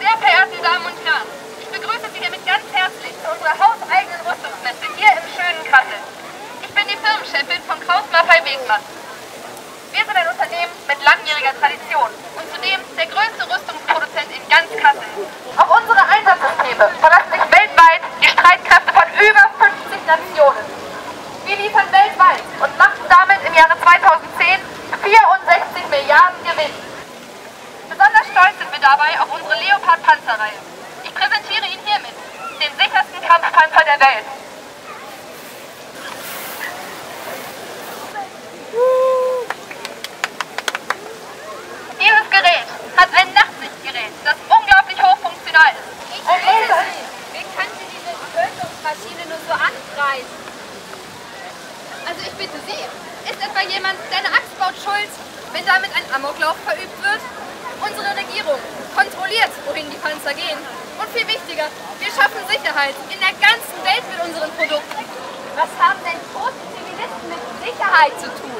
Sehr verehrte Damen und Herren, ich begrüße Sie hiermit ganz herzlich zu unserer hauseigenen Rüstungsmesse hier im schönen Kassel. Ich bin die Firmenchefin von Kraus Maffei Wegmann. Wir sind ein Unternehmen mit langjähriger Tradition und zudem der größte Rüstungsproduzent in ganz Kassel. Auf unsere Einsatzsysteme verlassen sich weltweit die Streitkräfte von über 50 Nationen. Wir liefern weltweit und machten damit im Jahre 2010 64 Milliarden Gewinn. Besonders stolz sind wir dabei auf unsere Leopard-Panzerreihe. Ich präsentiere Ihnen hiermit den sichersten Kampfpanzer der Welt. Dieses Gerät hat ein Nachtsichtgerät, das unglaublich hochfunktional ist. Wie kann sie diese Tötungsmaschine nur so anpreisen? Also ich bitte Sie, ist etwa jemand, der eine Axt baut, schuld, wenn damit ein Amoklauf verübt wird? Unsere Regierung kontrolliert, wohin die Panzer gehen. Und viel wichtiger, wir schaffen Sicherheit in der ganzen Welt mit unseren Produkten. Was haben denn tote Zivilisten mit Sicherheit zu tun?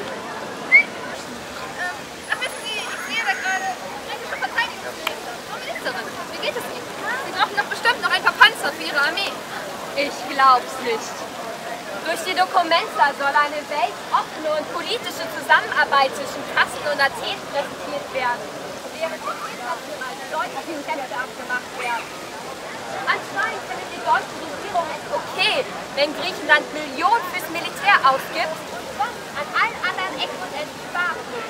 Wissen Sie, ich sehe da gerade britische Verteidigungsminister, Frau Ministerin. Wie geht es Ihnen? Sie brauchen doch bestimmt noch ein paar Panzer für Ihre Armee. Ich glaub's nicht. Durch die Dokumenta soll eine weltoffene und politische Zusammenarbeit zwischen Kassel und Athen präsentiert werden, während international deutliche Kämpfe abgemacht werden. Anscheinend findet die deutsche Regierung es okay, wenn Griechenland Millionen fürs Militär ausgibt und sonst an allen anderen Ecken und Enden sparen will.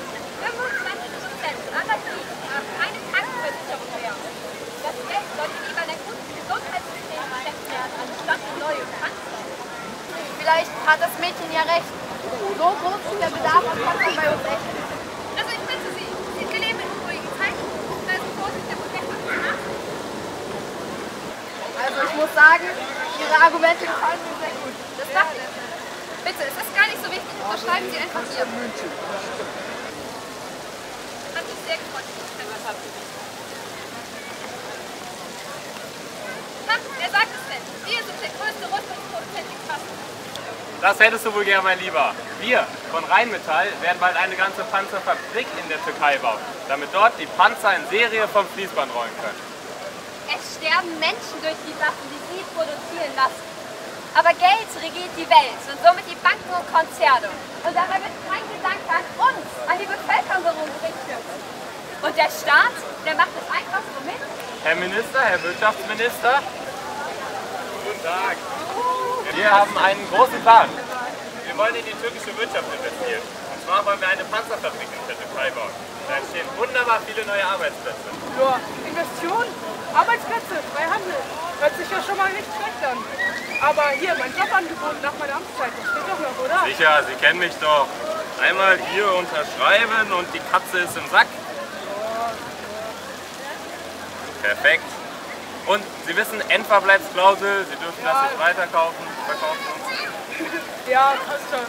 25% aller Griechen haben keine Krankenversicherung mehr. Das Geld sollte lieber in ein gutes Gesundheitssystem gesteckt werden, anstatt in neue Panzer. Vielleicht hat das Mädchen ja recht. So groß ist der Bedarf an Panzern bei uns echt. Also ich bitte Sie, wir leben in unruhigen Zeiten. Da ist Vorsicht der Protest. Also ich muss sagen, Ihre Argumente gefallen mir sehr gut. Das dachte ich. Bitte, es ist gar nicht so wichtig. Unterschreiben Sie einfach hier. Hat mich sehr gefreut, dass ich das habe. Na, wer sagt es denn? Wir sind der größte Rüstungsproduzent in Kassel. Das hättest du wohl gern, mein Lieber. Wir von Rheinmetall werden bald eine ganze Panzerfabrik in der Türkei bauen, damit dort die Panzer in Serie vom Fließband rollen können. Es sterben Menschen durch die Waffen, die sie produzieren lassen. Aber Geld regiert die Welt und somit die Banken und Konzerne. Und dabei wird kein Gedanke an uns, an die Bevölkerung gerichtet. Und der Staat, der macht es einfach so mit. Herr Minister, Herr Wirtschaftsminister. Guten Tag. Wir haben einen großen Plan. Wir wollen in die türkische Wirtschaft investieren. Und zwar wollen wir eine Panzerfabrik in der Türkei bauen. Da entstehen wunderbar viele neue Arbeitsplätze. Ja, Investitionen, Arbeitsplätze, Freihandel. Hört sich ja schon mal nicht schlecht an. Aber hier, mein Jobangebot nach meiner Amtszeit, das steht doch noch, oder? Sicher, Sie kennen mich doch. Einmal hier unterschreiben und die Katze ist im Sack. Perfekt. Und Sie wissen, Endverbleibsklausel, Sie dürfen das nicht weiterkaufen, verkaufen uns. Ja, passt schon.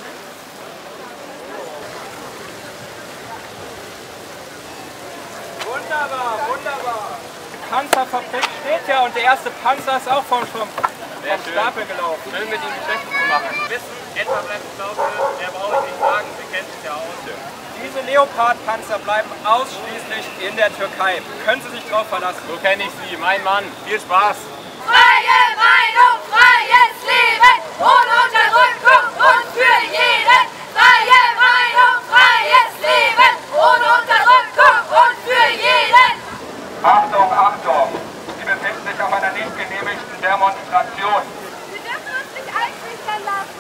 Wunderbar, wunderbar. Die Panzerfabrik steht ja und der erste Panzer ist auch vom Stapel gelaufen. Schön mit Ihnen Geschäfte zu machen. Sie wissen, Endverbleibsklausel, der brauche ich nicht sagen, Sie kennen sich ja aus. Diese Leopard-Panzer bleiben ausschließlich in der Türkei. Können Sie sich drauf verlassen? So kenne ich Sie, mein Mann. Viel Spaß. Freie Meinung, freies Leben, ohne Unterdrückung und für jeden. Freie Meinung, freies Leben, ohne Unterdrückung und für jeden. Achtung, Achtung! Sie befinden sich auf einer nicht genehmigten Demonstration. Sie dürfen uns nicht einschüchtern lassen.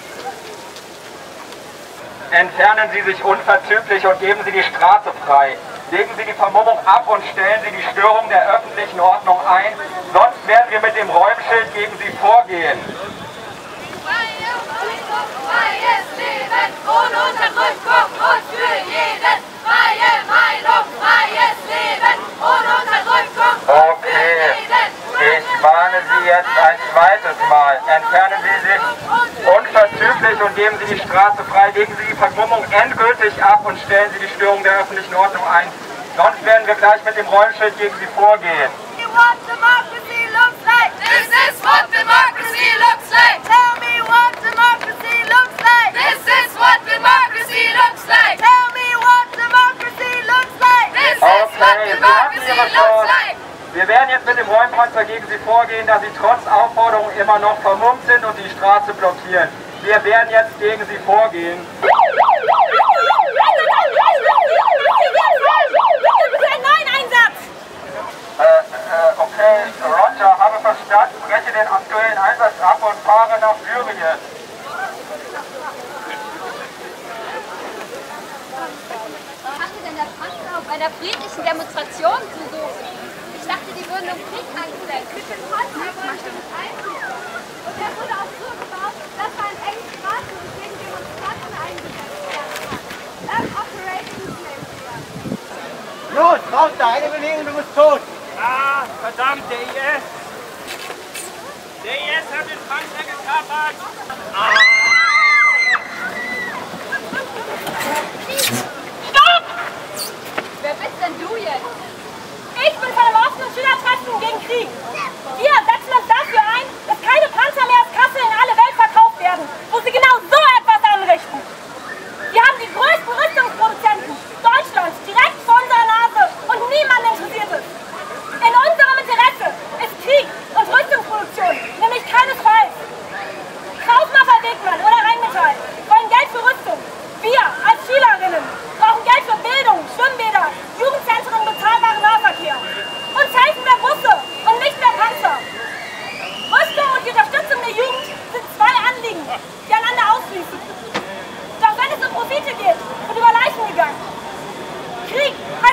Entfernen Sie sich unverzüglich und geben Sie die Straße frei. Legen Sie die Vermummung ab und stellen Sie die Störung der öffentlichen Ordnung ein, sonst werden wir mit dem Räumschild gegen Sie vorgehen. Freie Meinung, freies Leben, ohne Unterdrückung und für jeden. Freie Meinung, freies Leben, ohne Unterdrückung und für jeden. Ich warne Sie jetzt ein zweites Mal. Entfernen Sie sich unverzüglich und geben Sie die Straße frei. Legen Sie die Vermummung endgültig ab und stellen Sie die Störung der öffentlichen Ordnung ein. Sonst werden wir gleich mit dem Räumschild gegen Sie vorgehen. What democracy looks like. This is what democracy looks like. Tell me what democracy looks like. This is what democracy looks like. Tell me what democracy looks like. This is what democracy looks like. Sie Panzer gegen sie vorgehen, da sie trotz Aufforderung immer noch vermummt sind und die Straße blockieren. Wir werden jetzt gegen sie vorgehen. Okay, Roger, habe verstanden, breche den aktuellen Einsatz ab und fahre nach Syrien. Was hatte denn der Panzer auf einer friedlichen Demonstration zu suchen? Ich dachte, die würden um Krieg angesetzt. Mit dem Panzer wollte ich einführen. Und er wurde auch so gebaut, dass er in engen Straßen und gegen Demonstranten eingesetzt werden kann. Operating Slave. Los, raus da, eine Bewegung, du bist tot. Ah, verdammt, der IS! Der IS hat den Panzer gekapert! Stopp! Wer bist denn du jetzt? Ich bin von einem offenen Schülertreffen gegen Krieg. Wir setzen uns dafür ein, dass keine Panzer mehr aus Kassel in alle Welt verkauft werden, wo sie genau so etwas anrichten. Wir haben die größten Rüstungsproduzenten Deutschlands direkt vor unserer Nase und niemand interessiert es. In unserem Interesse ist Krieg und Rüstungsproduktion nämlich keinesfalls. Kaufmacher Wegmann oder Rheinmetall wollen Geld für Rüstung. Wir als Schülerinnen brauchen Geld für Bildung, Schwimmbäder, Jugendzentren, bezahlbaren Nahverkehr. Uns helfen mehr Busse und nicht mehr Panzer. Rüstung und die Unterstützung der Jugend sind zwei Anliegen, die einander ausschließen. Doch wenn es um Profite geht, wird über Leichen gegangen. Krieg heißt